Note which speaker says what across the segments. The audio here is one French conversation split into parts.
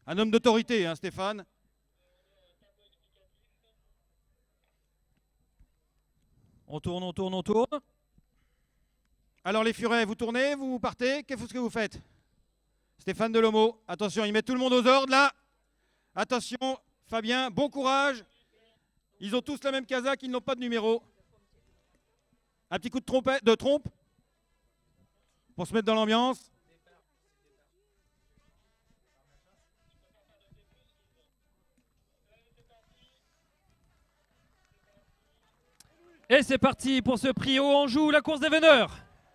Speaker 1: Un homme d'autorité, hein, Stéphane. On tourne, on tourne, on tourne. Alors les furets, vous tournez, vous partez, qu'est-ce que vous faites? Stéphane Delomo, attention, il met tout le monde aux ordres là. Attention, Fabien, bon courage. Ils ont tous la même casaque, ils n'ont pas de numéro. Un petit coup de trompe pour se mettre dans l'ambiance.
Speaker 2: Et c'est parti pour ce prix haut Anjou, la course des veneurs.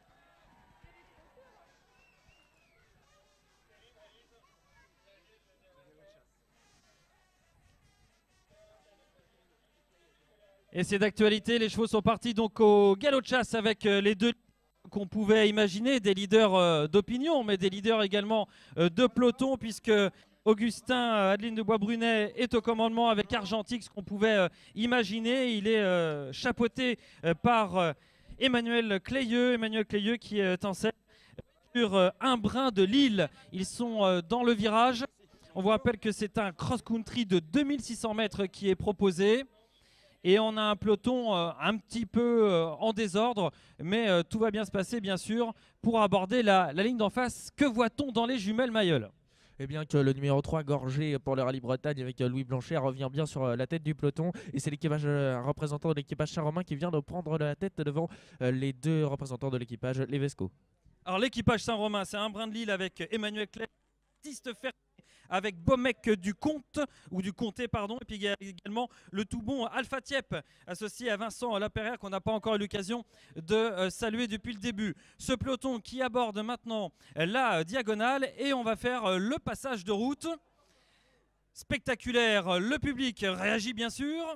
Speaker 2: Et c'est d'actualité, les chevaux sont partis donc au galop de chasse avec les deux qu'on pouvait imaginer, des leaders d'opinion, mais des leaders également de peloton, puisque Augustin Adeline de Bois-Brunet est au commandement avec Argentique, ce qu'on pouvait imaginer. Il est chapeauté par Emmanuel Clayeux qui est en scène sur un brin de Lille. Ils sont dans le virage. On vous rappelle que c'est un cross-country de 2600 mètres qui est proposé. Et on a un peloton un petit peu en désordre, mais tout va bien se passer, bien sûr, pour aborder la ligne d'en face. Que voit-on dans les jumelles Mayol?
Speaker 3: Eh bien que le numéro 3, Gorgé pour le Rallye Bretagne avec Louis Blanchet, revient bien sur la tête du peloton. Et c'est l'équipage, un représentant de l'équipage Saint-Romain qui vient de prendre la tête devant les deux représentants de l'équipage Levesco.
Speaker 2: Alors l'équipage Saint-Romain, c'est un brin de Lille avec Emmanuel Clay, Baptiste Ferré, avec Bomec du Comte, ou du Comté, pardon, et puis il y a également le tout bon Alpha Tiep, associé à Vincent Laperrière, qu'on n'a pas encore eu l'occasion de saluer depuis le début. Ce peloton qui aborde maintenant la diagonale, et on va faire le passage de route. Spectaculaire, le public réagit bien sûr.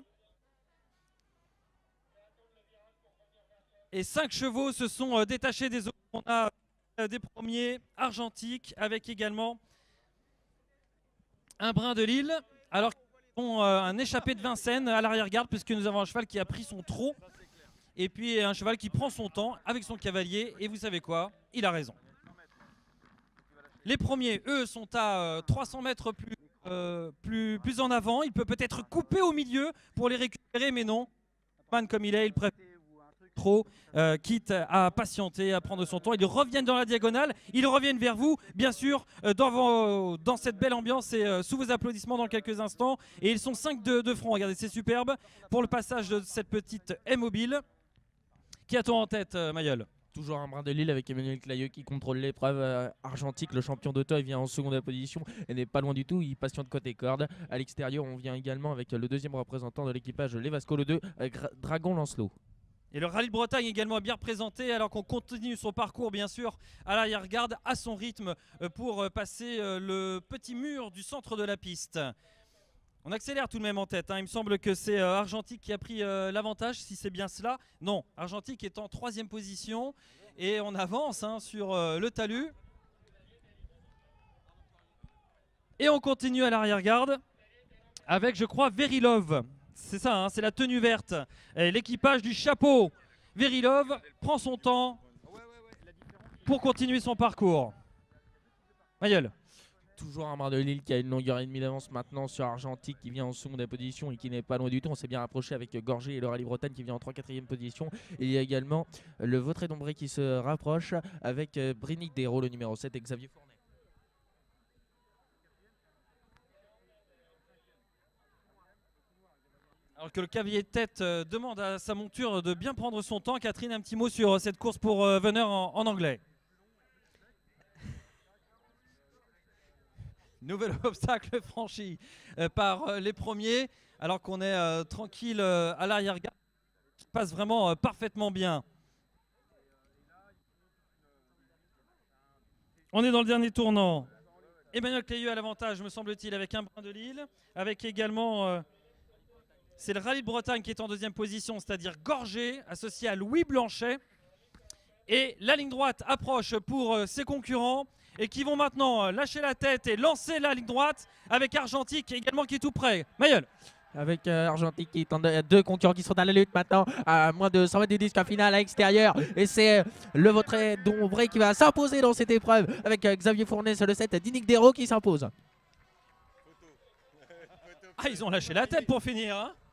Speaker 2: Et 5 chevaux se sont détachés des autres. On a des premiers, Argentique, avec également un brin de Lille, alors qu'ils ont un échappé de Vincennes à l'arrière-garde, puisque nous avons un cheval qui a pris son trot, et puis un cheval qui prend son temps avec son cavalier, et vous savez quoi, il a raison. Les premiers, eux, sont à 300 mètres plus en avant. Il peut peut-être couper au milieu pour les récupérer, mais non. Man comme il est, il préfère trop, quitte à patienter, à prendre son temps. Ils reviennent dans la diagonale, ils reviennent vers vous, bien sûr, dans cette belle ambiance et sous vos applaudissements dans quelques instants. Et ils sont 5 de front, regardez, c'est superbe pour le passage de cette petite M-Mobile. Qui a-t-on en tête, Mayol?
Speaker 3: Toujours un brin de Lille avec Emmanuel Clayeux qui contrôle l'épreuve. Argentique, le champion d'auto, il vient en seconde position et n'est pas loin du tout, il patiente côté corde. À l'extérieur, on vient également avec le deuxième représentant de l'équipage Levasco, le 2, Dragon Lancelot.
Speaker 2: Et le Rallye de Bretagne également bien représenté, alors qu'on continue son parcours bien sûr à l'arrière-garde, à son rythme, pour passer le petit mur du centre de la piste. On accélère tout de même en tête, hein. Il me semble que c'est Argentique qui a pris l'avantage, si c'est bien cela. Non, Argentique est en 3e position et on avance, hein, sur le talus. Et on continue à l'arrière-garde avec, je crois, Verilov. C'est ça, hein, c'est la tenue verte. L'équipage du chapeau. Verilov prend son temps pour continuer son parcours. Mayol.
Speaker 3: Toujours un brin de Lille qui a une longueur et demie d'avance maintenant sur Argentique qui vient en seconde position et qui n'est pas loin du tout. On s'est bien rapproché avec Gorgé et le Rallye Bretagne qui vient en 3-4e position. Et il y a également le Vautray d'Ombré qui se rapproche avec Brinic Desros, le numéro 7, et Xavier Fournet.
Speaker 2: Alors que le cavalier de tête demande à sa monture de bien prendre son temps. Catherine, un petit mot sur cette course pour veneur en anglais. Nouvel obstacle franchi par les premiers, alors qu'on est tranquille à l'arrière-garde. Ça se passe vraiment parfaitement bien. On est dans le dernier tournant. Emmanuel Clayeux à l'avantage, me semble-t-il, avec un brin de Lille, avec également... c'est le Rallye de Bretagne qui est en 2e position, c'est-à-dire Gorgé, associé à Louis Blanchet. Et la ligne droite approche pour ses concurrents et qui vont maintenant lâcher la tête et lancer la ligne droite avec Argentique également qui est tout près. Mayol.
Speaker 3: Avec Argentique qui est deux concurrents qui sont dans la lutte maintenant à moins de 100 mètres du disque final à l'extérieur. Et c'est le Vautray d'Ombré qui va s'imposer dans cette épreuve avec Xavier Fournet sur le 7, Dinic Desros qui s'impose.
Speaker 2: Ah, ils ont lâché la tête pour finir. Hein.